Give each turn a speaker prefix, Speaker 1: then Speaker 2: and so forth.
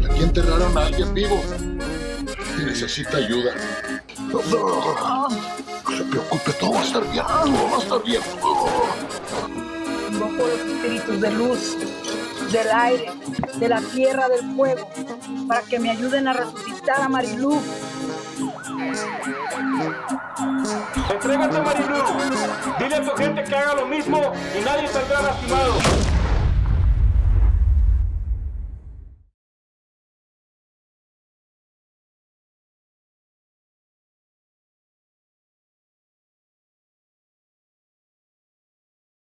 Speaker 1: Aquí enterraron a alguien vivo y necesita ayuda. No se preocupe, todo va a estar bien, todo va a estar bien.
Speaker 2: Invoco los espíritus de luz, del aire, de la tierra, del fuego, para que me ayuden a resucitar a Marilú.
Speaker 3: Entrégate, Marilú. Dile a tu gente que haga lo mismo y nadie saldrá lastimado.